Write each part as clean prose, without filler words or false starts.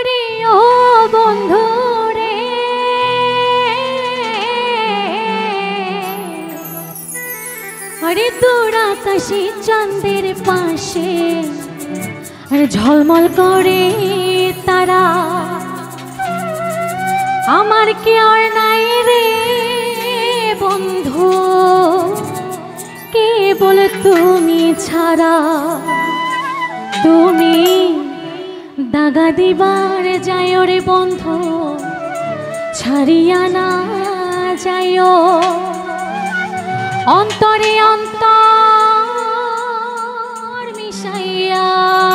রে ও বন্ধু রে, আরে দূর আকাশে চাঁদের পাশে আরে ঝলমল করে তারা, আমার কি আর নাই রে বন্ধু কেবল তুমি ছাড়া। তুমি দাগা দিবার যাইও রে বন্ধু, ছাড়িয়া না যাইও অন্তরে অন্তর মিশাইয়া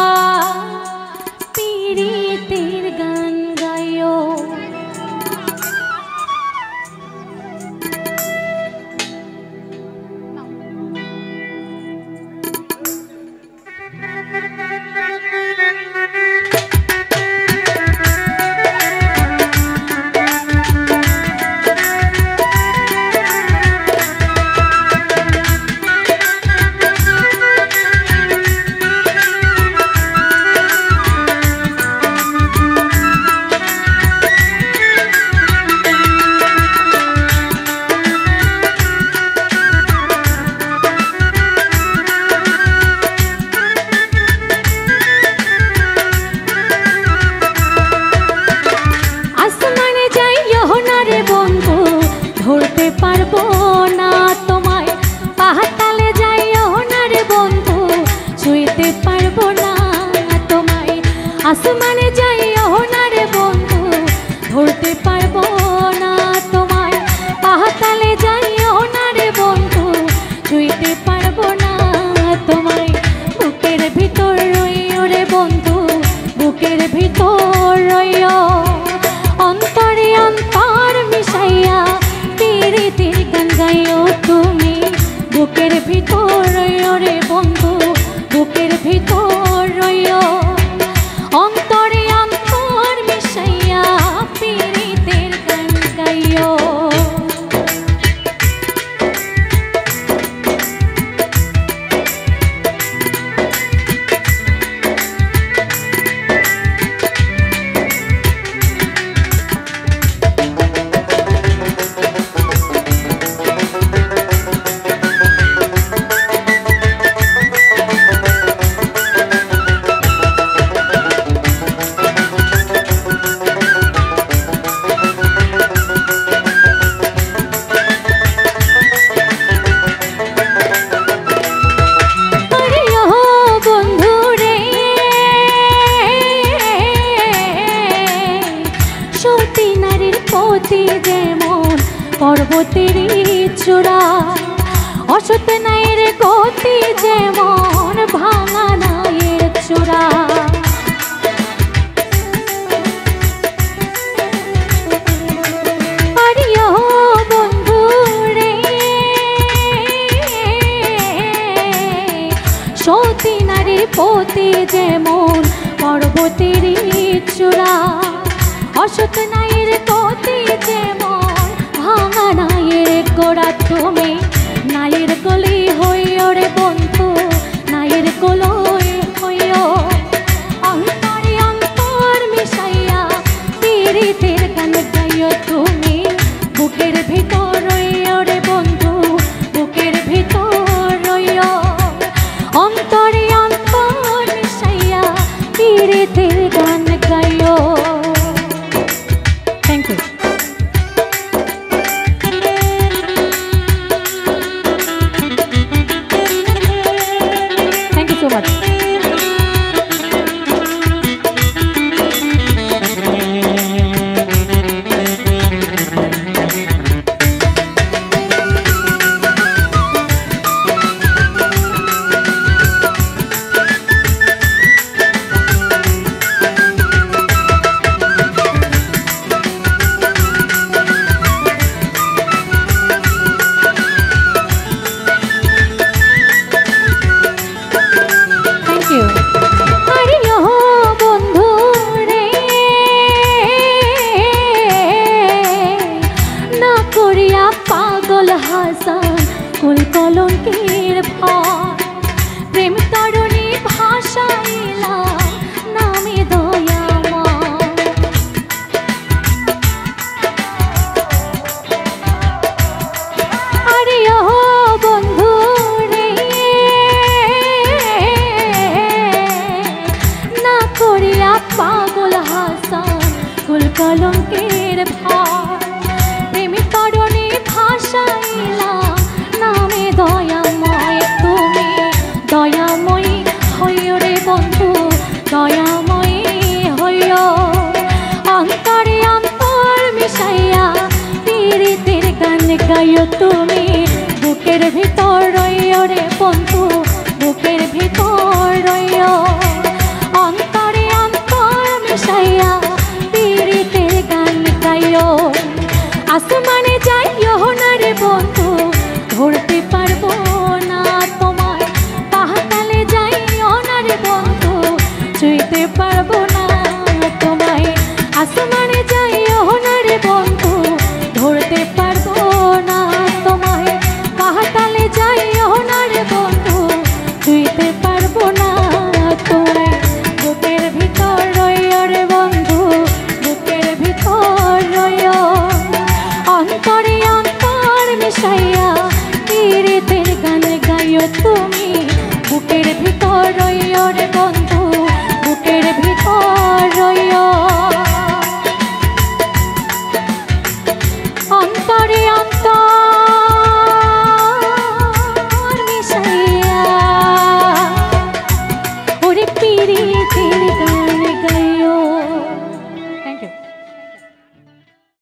পীড়িতের গান গাইও। ধরতে পারবো না তোমায়, পাহাড়তলে যাইও না রে বন্ধু, ছুঁইতে পারবো না তোমায়। আসমানে যাইও না রে বন্ধু, ধরতে পারবো না তোমায়, পাহাড়তলে যাইও না রে বন্ধু, ছুঁইতে পারবো না তোমায়। বুকের ভিতর রইও রে বন্ধু, বুকের ভিতর রইও অন্তরে অন্তর মিশাইয়া পীড়িতের গান গাইও তুমি। বুকের ভিতর রইও রে বন্ধু, বুকের ভিতর রইও অন্তরে অন্তর মিশাইয়া পীড়িতের গান গাইও। যেমন পর্বতের চূড়া, অসত নাইয়ের গতি যেমন ভাঙা নাইয়ের চূড়া। বন্ধু রে সতী নারীর পতি যেমন পর্বতের চূড়া, অসত নাইয়ের গতি যেমন ভাঙা নাইয়ের গোড়া। তুমি নাইয়ের গলি হইও রে বন্ধু, নাইয়ের গলই হইও অন্তরে অন্তর মিশাইয়া পীড়িতের গান গাইও তুমি। বুকের ভিতর রইও রে বন্ধু, বুকের ভিতর রইও অন্তরে অন্তর মিশাইয়া পীড়িতের গান গাইও। Thank you. Thank you so much. পাগল হাসান কুল কলঙ্কের ভার প্রেমী তরণী ভাষাইলা নামে দয়াময় তুমি দয়াময়ী হইও রে বন্ধু দয়াময়ী হইও অন্তরে অন্তর মিশাইয়া পীড়িতের গান গাইও তুমি বুকের ভিতর রইও রে বন্ধু বুকের ভিতর রইও অন্তরে অন্তর মিশাইয়া পীড়িতের গান গাইও আসমানে যাইও না রে বন্ধু ধরতে পারবো না তোমায় পাহাড়ে যাইও না রে বন্ধু ছুঁইতে পারবো না তোমায় আসমানে যাইও না রে বন্ধু ধরতে পারবো না তোমায় পাহাড়ে যাইও না রে বন্ধু ছুঁইতে পারবো না তোমায় বুকের ভিতর রইও রে বন্ধু বুকের ভিতর রইও অন্তরে অন্তর মিশাইয়া পীড়িতের গান গাইও তুমি বুকের ভিতর রইও